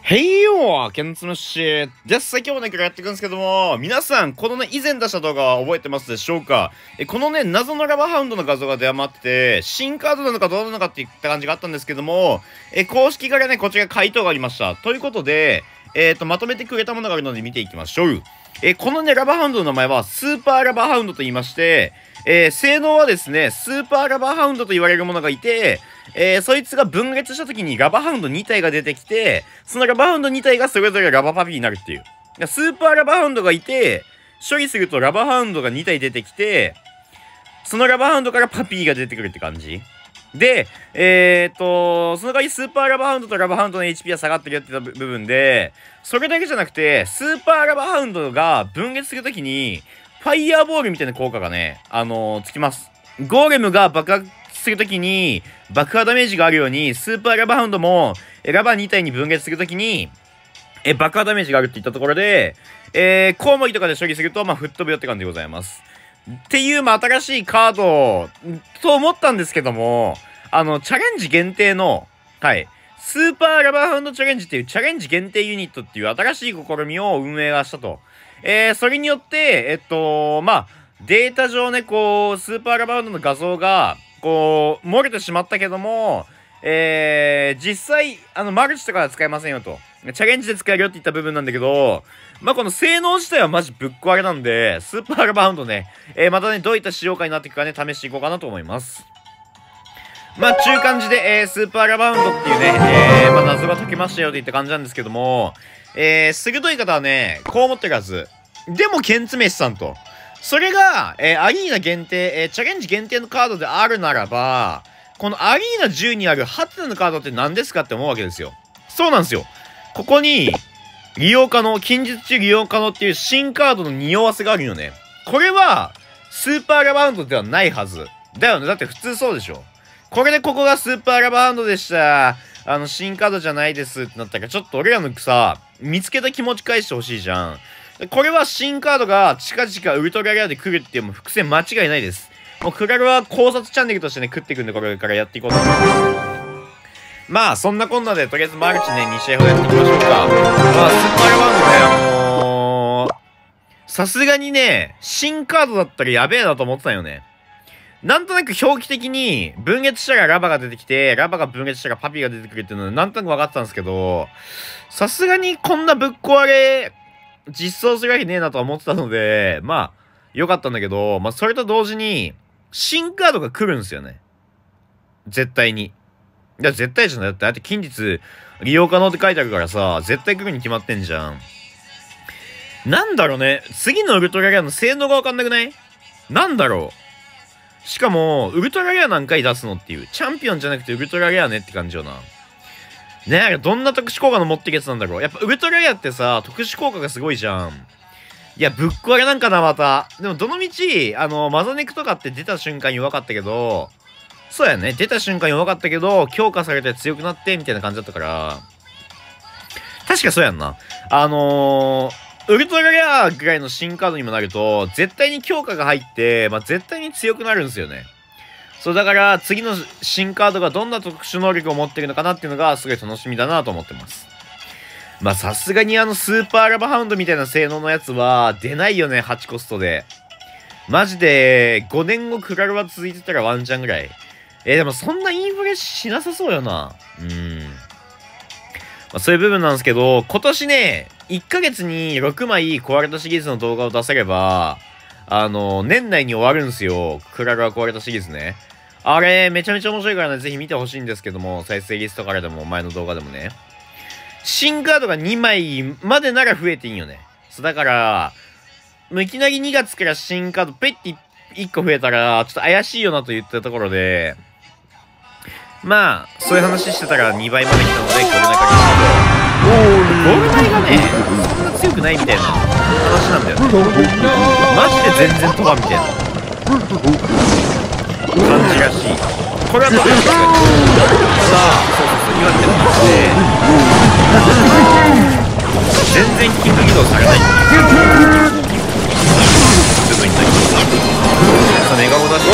へいよー、ケンツムッシーです。今日もね、やっていくんですけども、皆さん、このね、以前出した動画は覚えてますでしょうか？このね、謎のラバーハウンドの画像が出回ってて、新カードなのかどうなのかっていった感じがあったんですけども、公式からね、こちら回答がありました。ということで、まとめてくれたものがあるので見ていきましょう。このね、ラバーハウンドの名前は、スーパーラバーハウンドと言いまして、性能はですね、スーパーラバーハウンドと言われるものがいて、そいつが分裂した時にラバーハウンド2体が出てきて、そのラバーハウンド2体がそれぞれラバーパピーになるっていう。スーパーラバーハウンドがいて、処理するとラバーハウンドが2体出てきて、そのラバーハウンドからパピーが出てくるって感じ。で、その代わりスーパーラバーハウンドとラバーハウンドの HP は下がってるよって言った部分で、それだけじゃなくて、スーパーラバーハウンドが分裂するときに、ファイヤーボールみたいな効果がね、つきます。ゴーレムが爆発するときに、爆破ダメージがあるように、スーパーラバーハウンドも、ラバー2体に分裂するときに、爆破ダメージがあるっていったところで、コウモリとかで処理すると、吹っ飛ぶよって感じでございます。っていう、新しいカード、と思ったんですけども、チャレンジ限定の、はい、スーパーラバーハウンドチャレンジっていうチャレンジ限定ユニットっていう新しい試みを運営がしたと。それによって、データ上ね、こう、スーパーラバーハウンドの画像が、こう、漏れてしまったけども、実際、マルチとかは使えませんよと。チャレンジで使えるよって言った部分なんだけど、この性能自体はマジぶっ壊れなんで、スーパーラバーハウンドね、またね、どういった使用感になっていくかね、試していこうかなと思います。中感じで、スーパーラバーハウンドっていうね、謎が解けましたよといった感じなんですけども、鋭い方はね、こう思ってるはず。でも、ケンツメシさんと。それが、アリーナ限定、チャレンジ限定のカードであるならば、このアリーナ10にあるハテナのカードって何ですかって思うわけですよ。そうなんですよ。ここに、利用可能、近日中利用可能っていう新カードの匂わせがあるよね。これは、スーパーラバーハウンドではないはず。だよね。だって普通そうでしょ。これでここがスーパーラバーハウンドでした。新カードじゃないですってなったから、ちょっと俺らのさ、見つけた気持ち返してほしいじゃん。これは新カードが近々ウルトラレアで来るっていうもう伏線間違いないです。もうクラルは考察チャンネルとしてね、食っていくんで、これからやっていこうと思います。そんなこんなで、とりあえずマルチね、2試合ほどやっていきましょうか。スーパーラバーハウンドね、さすがにね、新カードだったらやべえなと思ってたよね。なんとなく表記的に、分裂したらラバが出てきて、ラバが分裂したらパピが出てくるっていうのはなんとなく分かってたんですけど、さすがにこんなぶっ壊れ、実装するわけねえなとは思ってたので、良かったんだけど、それと同時に、新カードが来るんですよね。絶対に。いや、絶対じゃない。だって近日利用可能って書いてあるからさ、絶対来るに決まってんじゃん。なんだろうね。次のウルトラレアの性能がわかんなくない？なんだろう。しかも、ウルトラレア何回出すのっていう。チャンピオンじゃなくてウルトラレアねって感じよな。ねえ、どんな特殊効果の持ってるやつなんだろう。やっぱウルトラレアってさ、特殊効果がすごいじゃん。いや、ぶっ壊れなんかな、また。でも、どのみち、マザネクとかって出た瞬間弱かったけど、そうやね。出た瞬間弱かったけど、強化されて強くなって、みたいな感じだったから、確かそうやんな。ウルトラレアぐらいの新カードにもなると、絶対に強化が入って、絶対に強くなるんですよね。そう、だから、次の新カードがどんな特殊能力を持ってるのかなっていうのが、すごい楽しみだなと思ってます。さすがにスーパーラバーハウンドみたいな性能のやつは、出ないよね、8コストで。マジで、5年後クラルは続いてたらワンチャンぐらい。でもそんなインフレしなさそうよな。そういう部分なんですけど、今年ね、1ヶ月に6枚壊れたシリーズの動画を出せれば、年内に終わるんすよ。クラルは壊れたシリーズね。あれ、めちゃめちゃ面白いからね、ぜひ見てほしいんですけども、再生リストからでも、前の動画でもね。新カードが2枚までなら増えていいよね。そう、だから、もういきなり2月から新カードペッて1個増えたら、ちょっと怪しいよなと言ったところで、そういう話してたら2倍まで来たので、これだけゴール前がね、そんな強くないみたいな話なんだよね。マジで全然飛ばんみたいな感じらしい。これはどうですか？そう、言われてますね。全然キング起動されないっていう部分になります。メガゴ出して、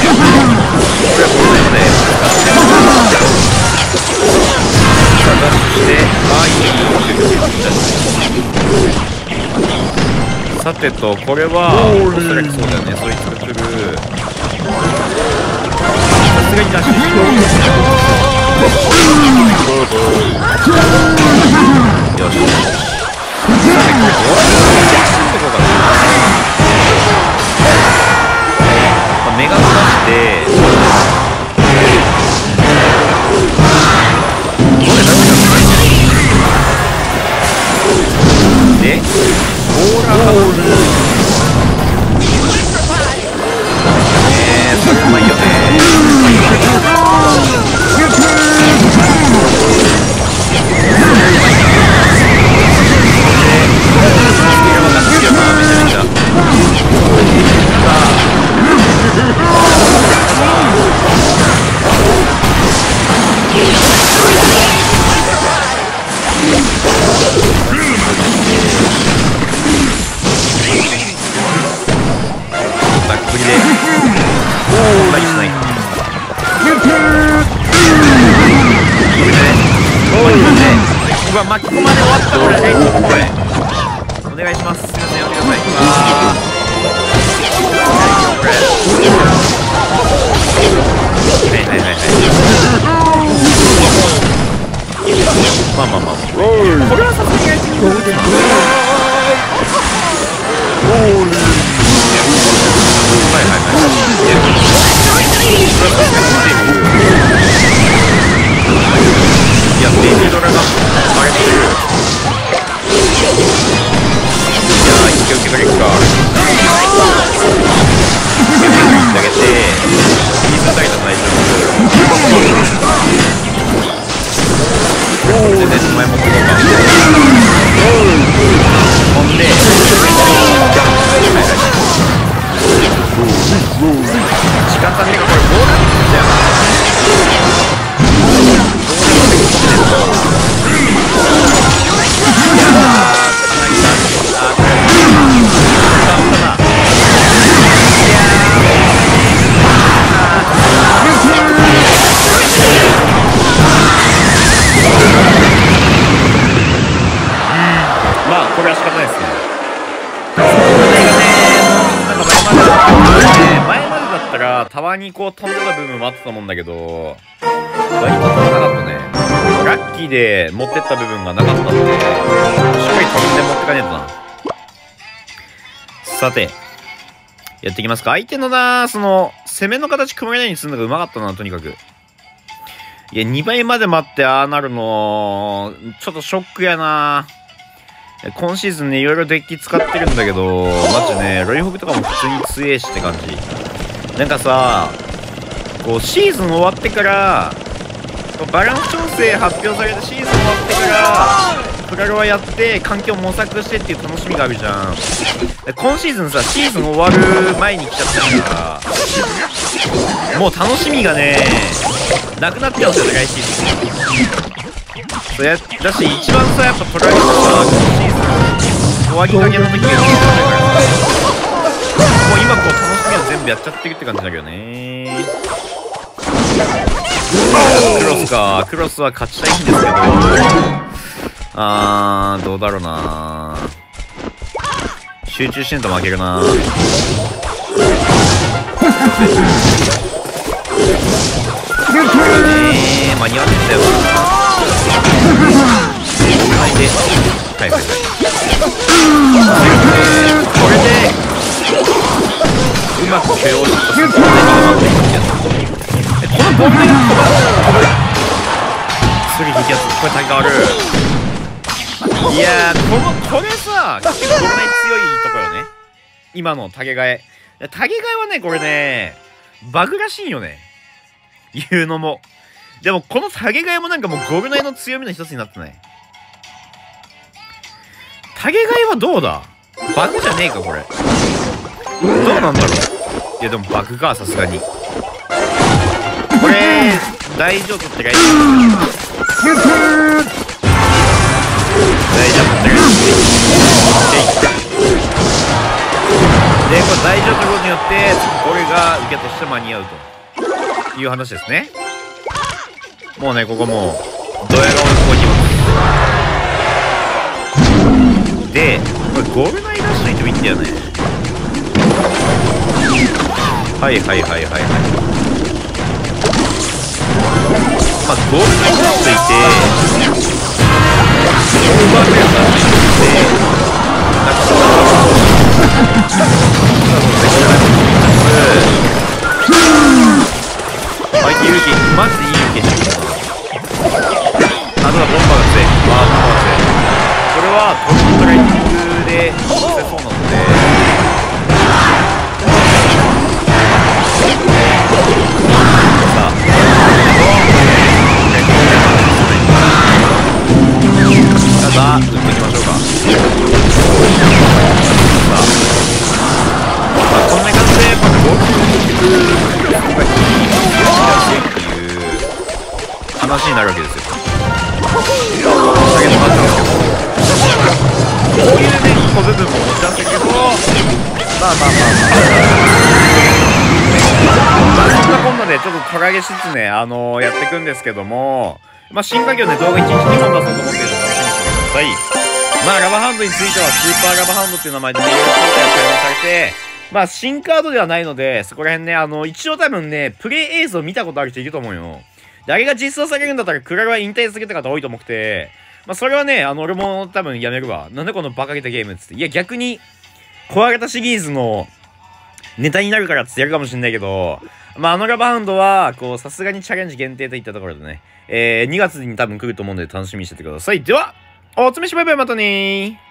これはこれでね、使ってます。 さてと、これはおそらくそうだよね。そいつが来る。さすがにダッシュしてよし。さて、これどうやってこうかな。メガド出してで、オーラがそれうまいよね。巻き込まれ終わったからね。お願いします。すみません、やめてください。まあまあまあ、これはさすがにやりすぎる。いや、ベビードラがあれてる。いやー、一回受け取れるか。投げて、水だけじゃないと。これでね、前もこうか。ほんで、時間差でこれボールなんだよな。まあこれは仕方ないですね。前までだったらたまにこう飛んでた部分もあったと思うんだけど、割と飛ばなかったね。ラッキーで持ってった部分がなかったんで、しっかり飛んで持ってかねえとな。さて、やっていきますか。相手のその、攻めの形組めないようにするのがうまかったな、とにかく。いや、2倍まで待ってああなるの、ちょっとショックやな。今シーズンね、いろいろデッキ使ってるんだけど、マジね、ロイホグとかも普通に強えしって感じ。なんかさ、こう、シーズン終わってから、バランス調整発表されたシーズン終わってから、プラロワやって、環境模索してっていう楽しみがあるじゃん。今シーズンさ、シーズン終わる前に来ちゃったから、もう楽しみがね、なくなっちゃうんですよね、来シーズン。だし、一番さ、やっぱプラロワさ、今シーズン終わりかけの時が一番だから、もう今こう楽しみを全部やっちゃってるって感じだけどね。クロスか。クロスは勝ちたいんですけど、どうだろうな。集中してんと負けるな。間に合ってんだよな。はいはいはい。これでうまく手を押してこのボールでスリー引きやつ、これタイガーある。いやー、これさ、結構強いところよね。今のタゲ替え。タゲ替えはね、これね、バグらしいよね。言うのも。でも、このタゲ替えもなんかもうゴルナイの強みの一つになってない。タゲ替えはどうだ？バグじゃねえか、これ。どうなんだろう。いや、でもバグか、さすがに。これ、大丈夫ってかいい。大丈夫ってかいい。で、これ大丈夫ってことによって、これが受けとして間に合うという話ですね。もうね、ここもう、ドヤ顔でここにで、これゴール内ダッシュといってもいいんだよね。はいはいはいはいはい。まあゴール内ダッシュといて、オーバーフェアダッシュといて、なんかあ、いい勇気、マジでいい勇気してるな。あ、ただボンバーが強い。ボンバーが強い。これはトリプルライティングで押せそうなので、さあ、ただ打っていきましょうか。さあ、まあ、こんな感じでゴールっていう話になるわけですよ。だけどなっちゃうんですけど、こういうね、一個部分も持ち合わせるけど、まあそんなこんなでちょっとトラゲしつつね、やっていくんですけども、まあ新作業ね、動画1日2本出そうと思っているので楽しみにしてください。まあラバハンドについてはスーパーラバハンドっていう名前でね、いろいろ紹介を開発されて、まあ新カードではないので、そこら辺ね、一応多分ね、プレイ映像見たことある人いると思うよ。で、あれが実装されるんだったら、クララは引退するって方多いと思って、まあ、それはね、俺も多分やめるわ。なんでこのバカげたゲームっつって。いや、逆に、壊れたシリーズのネタになるからっつってやるかもしんないけど、まあ、ラバハウンドは、こう、さすがにチャレンジ限定といったところでね、2月に多分来ると思うんで楽しみにしててください。では、おつめしバイバイまたねー。